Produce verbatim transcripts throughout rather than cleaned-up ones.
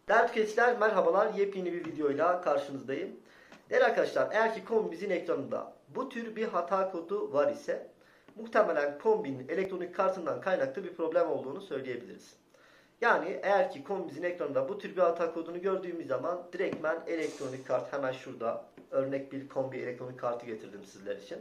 Değerli tüketiciler merhabalar. Yepyeni bir videoyla karşınızdayım. Değerli arkadaşlar, eğer ki kombimizin ekranında bu tür bir hata kodu var ise muhtemelen kombinin elektronik kartından kaynaklı bir problem olduğunu söyleyebiliriz. Yani eğer ki kombimizin ekranında bu tür bir hata kodunu gördüğümüz zaman direktmen elektronik kart, hemen şurada örnek bir kombi elektronik kartı getirdim sizler için.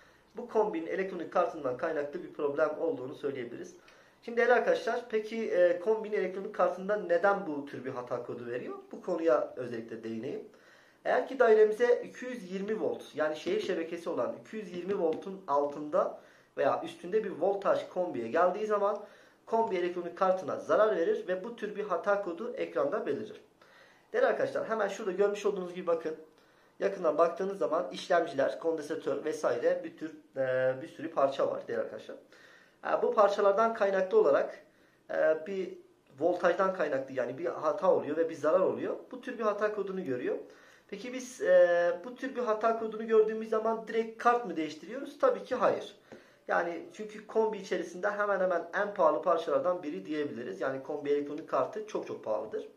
Bu kombinin elektronik kartından kaynaklı bir problem olduğunu söyleyebiliriz. Şimdi değerli arkadaşlar, peki e, kombinin elektronik kartında neden bu tür bir hata kodu veriyor? Bu konuya özellikle değineyim. Eğer ki dairemize iki yüz yirmi volt, yani şehir şebekesi olan iki yüz yirmi voltun altında veya üstünde bir voltaj kombiye geldiği zaman kombi elektronik kartına zarar verir ve bu tür bir hata kodu ekranda belirir. Değerli arkadaşlar, hemen şurada görmüş olduğunuz gibi bakın. Yakından baktığınız zaman işlemciler, kondansatör vesaire bir tür e, bir sürü parça var değerli arkadaşlar. E, bu parçalardan kaynaklı olarak e, bir voltajdan kaynaklı, yani bir hata oluyor ve bir zarar oluyor. Bu tür bir hata kodunu görüyor. Peki biz e, bu tür bir hata kodunu gördüğümüz zaman direkt kart mı değiştiriyoruz? Tabii ki hayır. Yani çünkü kombi içerisinde hemen hemen en pahalı parçalardan biri diyebiliriz. Yani kombi elektronik kartı çok çok pahalıdır.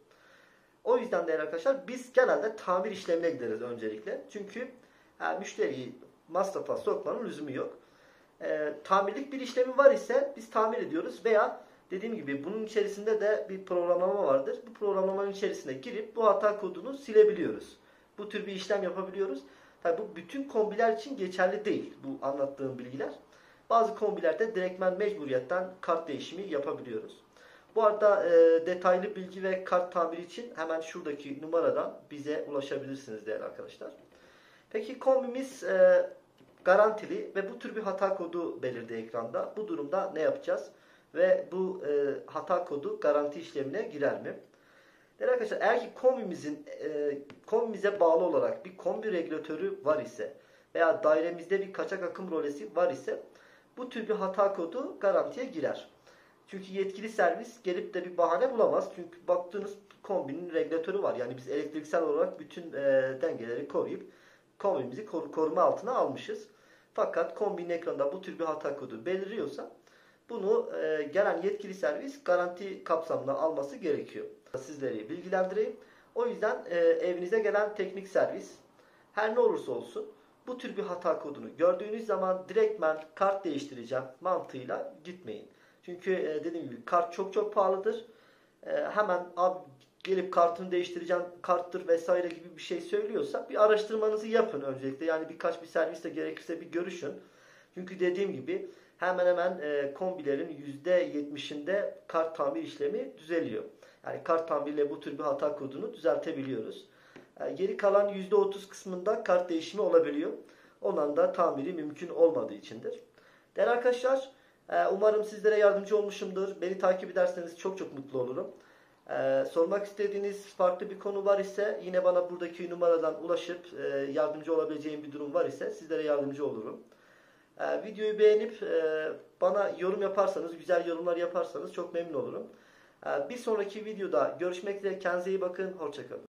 O yüzden değerli arkadaşlar biz genelde tamir işlemine gideriz öncelikle. Çünkü e, müşteriyi masrafa sokmanın lüzumu yok. E, tamirlik bir işlemi var ise biz tamir ediyoruz veya dediğim gibi bunun içerisinde de bir programlama vardır. Bu programlamanın içerisine girip bu hata kodunu silebiliyoruz. Bu tür bir işlem yapabiliyoruz. Tabi bu bütün kombiler için geçerli değil bu anlattığım bilgiler. Bazı kombilerde direktmen mecburiyetten kart değişimi yapabiliyoruz. Bu arada e, detaylı bilgi ve kart tamiri için hemen şuradaki numaradan bize ulaşabilirsiniz değerli arkadaşlar. Peki kombimiz e, garantili ve bu tür bir hata kodu belirdi ekranda. Bu durumda ne yapacağız? Ve bu e, hata kodu garanti işlemine girer mi? Değerli arkadaşlar, eğer ki kombimizin e, kombimize bağlı olarak bir kombi regülatörü var ise veya dairemizde bir kaçak akım rolesi var ise bu tür bir hata kodu garantiye girer. Çünkü yetkili servis gelip de bir bahane bulamaz. Çünkü baktığınız kombinin regülatörü var. Yani biz elektriksel olarak bütün e, dengeleri koruyup kombimizi kor koruma altına almışız. Fakat kombinin ekranında bu tür bir hata kodu beliriyorsa bunu e, gelen yetkili servis garanti kapsamına alması gerekiyor. Sizleri bilgilendireyim. O yüzden e, evinize gelen teknik servis her ne olursa olsun bu tür bir hata kodunu gördüğünüz zaman direktmen kart değiştireceğim mantığıyla gitmeyin. Çünkü e, dediğim gibi kart çok çok pahalıdır. E, hemen abi gelip kartını değiştireceğim, karttır vesaire gibi bir şey söylüyorsa bir araştırmanızı yapın öncelikle. Yani birkaç bir servisle gerekirse bir görüşün. Çünkü dediğim gibi hemen hemen e, kombilerin yüzde yetmişinde kart tamir işlemi düzeliyor. Yani kart tamirle bu tür bir hata kodunu düzeltebiliyoruz. Yani geri kalan yüzde otuz kısmında kart değişimi olabiliyor. Ondan da tamiri mümkün olmadığı içindir. Değerli arkadaşlar, umarım sizlere yardımcı olmuşumdur. Beni takip ederseniz çok çok mutlu olurum. Ee, sormak istediğiniz farklı bir konu var ise yine bana buradaki numaradan ulaşıp e, yardımcı olabileceğim bir durum var ise sizlere yardımcı olurum. Ee, videoyu beğenip e, bana yorum yaparsanız, güzel yorumlar yaparsanız çok memnun olurum. Ee, bir sonraki videoda görüşmek üzere. Kendinize iyi bakın. Hoşça kalın.